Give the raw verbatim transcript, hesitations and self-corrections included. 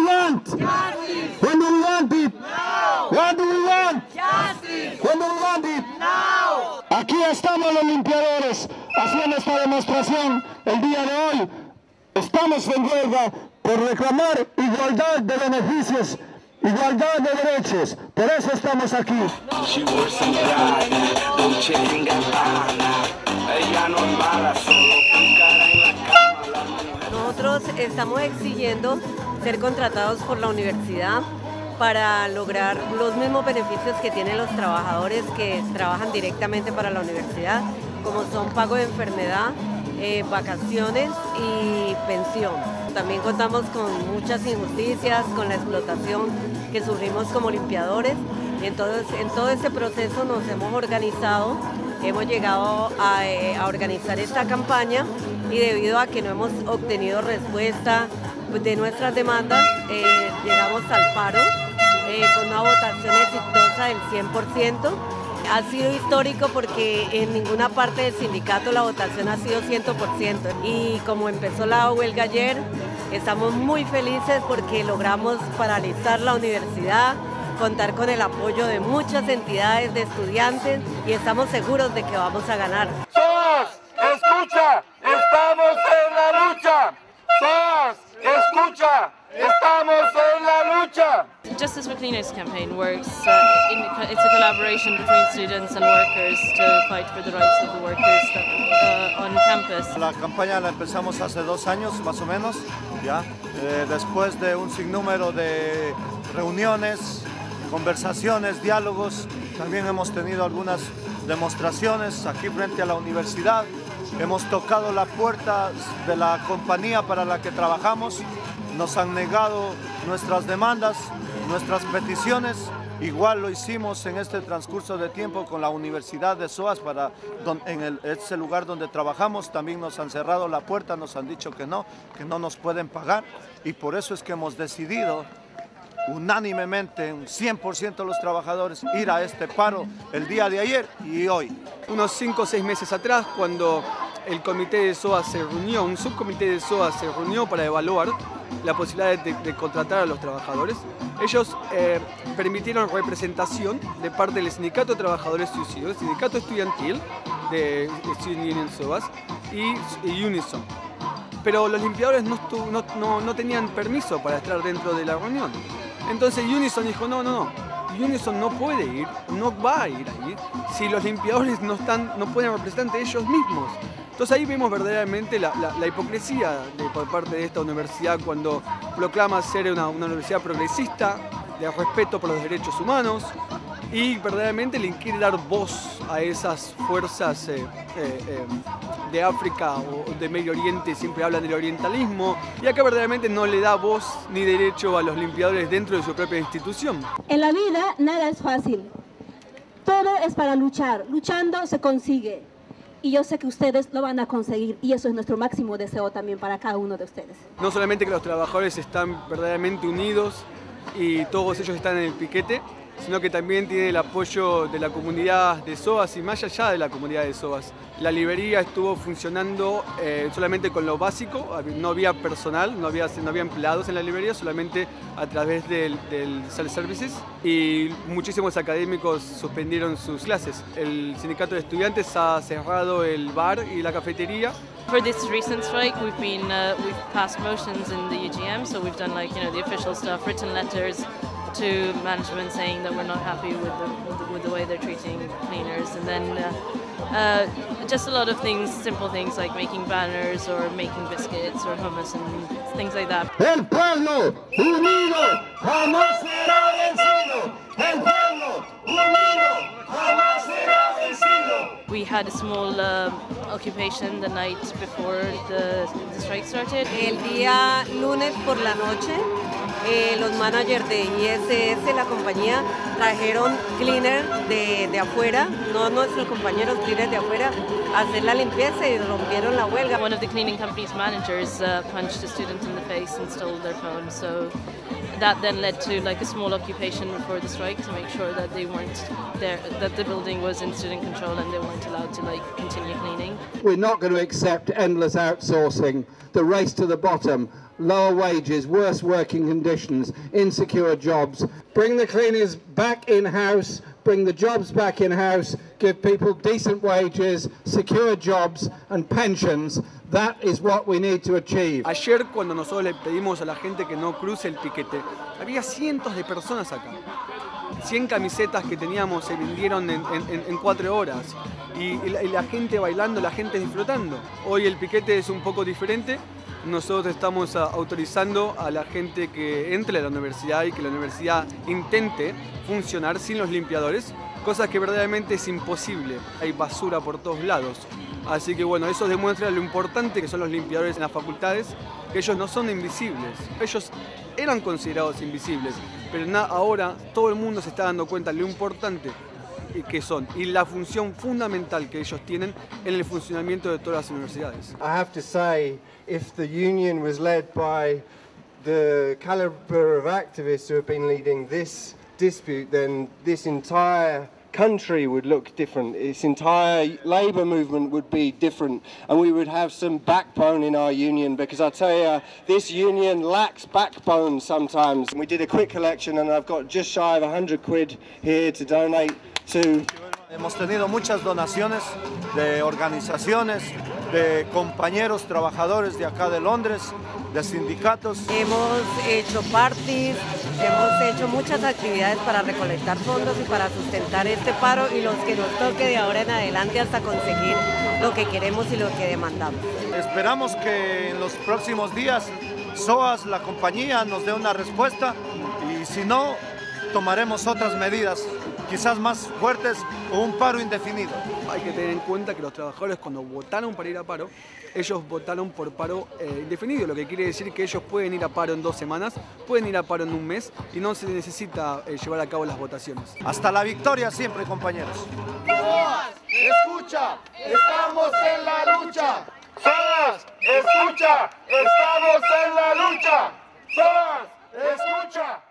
we want? Justice. When do we want it? Now. What do we want? Justice. When do we want it? Now. Aquí estamos los limpiadores haciendo esta demostración el día de hoy. Estamos en huelga por reclamar igualdad de beneficios, igualdad de derechos. Por eso estamos aquí. Nosotros estamos exigiendo ser contratados por la universidad para lograr los mismos beneficios que tienen los trabajadores que trabajan directamente para la universidad, como son pago de enfermedad, eh, vacaciones y pensión. También contamos con muchas injusticias, con la explotación que sufrimos como limpiadores. Entonces, en todo este proceso nos hemos organizado, hemos llegado a, eh, a organizar esta campaña y debido a que no hemos obtenido respuesta de nuestras demandas, eh, llegamos al paro eh, con una votación exitosa del cien por ciento. Ha sido histórico porque en ninguna parte del sindicato la votación ha sido cien por ciento y como empezó la huelga ayer, estamos muy felices porque logramos paralizar la universidad, contar con el apoyo de muchas entidades de estudiantes y estamos seguros de que vamos a ganar. SOAS, escucha, estamos en la lucha. SOAS, escucha, estamos en la lucha. Justice for Cleaners campaign works, uh, in, it's a collaboration between students and workers to fight for the rights of the workers that, uh, on campus. La campaña la empezamos hace dos años más o menos, ya, eh, después de un sinnúmero de reuniones, conversaciones, diálogos. También hemos tenido algunas demostraciones aquí frente a la universidad. Hemos tocado la puerta de la compañía para la que trabajamos. Nos han negado nuestras demandas, nuestras peticiones. Igual lo hicimos en este transcurso de tiempo con la Universidad de SOAS, para, en el, ese lugar donde trabajamos. También nos han cerrado la puerta, nos han dicho que no, que no nos pueden pagar. Y por eso es que hemos decidido unánimemente, un cien por ciento de los trabajadores, ir a este paro el día de ayer y hoy. Unos cinco o seis meses atrás, cuando el comité de SOAS se reunió, un subcomité de SOAS se reunió para evaluar la posibilidad de, de contratar a los trabajadores, ellos eh, permitieron representación de parte del Sindicato de Trabajadores SUSIO, el Sindicato Estudiantil de Student Union SOAS y, y Unison. Pero los limpiadores no, no, no, no tenían permiso para estar dentro de la reunión. Entonces Unison dijo, no, no, no, Unison no puede ir, no va a ir ahí si los limpiadores no, están, no pueden representar ante ellos mismos. Entonces ahí vemos verdaderamente la, la, la hipocresía de, por parte de esta universidad cuando proclama ser una, una universidad progresista, de respeto por los derechos humanos, y verdaderamente le quiere dar voz a esas fuerzas eh, eh, eh, de África o de Medio Oriente, siempre hablan del orientalismo, y acá verdaderamente no le da voz ni derecho a los limpiadores dentro de su propia institución. En la vida nada es fácil, todo es para luchar, luchando se consigue, y yo sé que ustedes lo van a conseguir, y eso es nuestro máximo deseo también para cada uno de ustedes. No solamente que los trabajadores están verdaderamente unidos y todos ellos están en el piquete, sino que también tiene el apoyo de la comunidad de SOAS y más allá de la comunidad de SOAS. La librería estuvo funcionando eh, solamente con lo básico, no había personal, no había, no había empleados en la librería, solamente a través del, del self-services, y muchísimos académicos suspendieron sus clases. El sindicato de estudiantes ha cerrado el bar y la cafetería. For this recent strike, we've been uh, we've passed motions in the U G M, so we've done like you know the official stuff, written letters to management saying that we're not happy with the, with the, with the way they're treating cleaners, and then uh, uh, just a lot of things, simple things like making banners or making biscuits or hummus and things like that. El pueblo unido jamás será vencido. El pueblo unido jamás será vencido. We had a small um, occupation the night before the, the strike started. El día lunes por la noche, Eh, los managers de I S S, la compañía, trajeron cleaner de, de afuera, no nuestros compañeros cleaners de afuera, a hacer la limpieza y rompieron la huelga. One of the cleaning company's managers uh, punched a student in the face and stole their phone, so that then led to like a small occupation before the strike to make sure that they weren't there, that the building was in student control and they weren't allowed to like continue cleaning. We're not going to accept endless outsourcing, the race to the bottom. lower wages, worse working conditions, insecure jobs. Bring the cleaners back in-house, bring the jobs back in-house, give people decent wages, secure jobs and pensions. That is what we need to achieve. Ayer, cuando nosotros le pedimos a la gente que no cruce el piquete, había cientos de personas acá. cien camisetas que teníamos se vendieron en, en, en cuatro horas. Y, y, la, y la gente bailando, la gente disfrutando. Hoy el piquete es un poco diferente. Nosotros estamos a, autorizando a la gente que entre a la universidad y que la universidad intente funcionar sin los limpiadores, cosa que verdaderamente es imposible. Hay basura por todos lados. Así que bueno, eso demuestra lo importante que son los limpiadores en las facultades, que ellos no son invisibles. Ellos eran considerados invisibles, pero na, ahora todo el mundo se está dando cuenta de lo importante que son y la función fundamental que ellos tienen en el funcionamiento de todas las universidades. I have to say, if the union was led by the caliber of activists who have been leading this dispute, then this entire country would look different. Its entire labour movement would be different, and we would have some backbone in our union, because I tell you, this union lacks backbone sometimes. We did a quick collection and I've got just shy of a hundred quid here to donate to. Hemos tenido muchas donaciones de organizaciones, de compañeros trabajadores de acá de Londres, de sindicatos. Hemos hecho parties, hemos hecho muchas actividades para recolectar fondos y para sustentar este paro y los que nos toque de ahora en adelante hasta conseguir lo que queremos y lo que demandamos. Esperamos que en los próximos días SOAS, la compañía, nos dé una respuesta y si no, tomaremos otras medidas, quizás más fuertes o un paro indefinido. Hay que tener en cuenta que los trabajadores cuando votaron para ir a paro, ellos votaron por paro eh, indefinido, lo que quiere decir que ellos pueden ir a paro en dos semanas, pueden ir a paro en un mes y no se necesita eh, llevar a cabo las votaciones. Hasta la victoria siempre, compañeros. SOAS, escucha, estamos en la lucha. SOAS, escucha, estamos en la lucha. SOAS, escucha.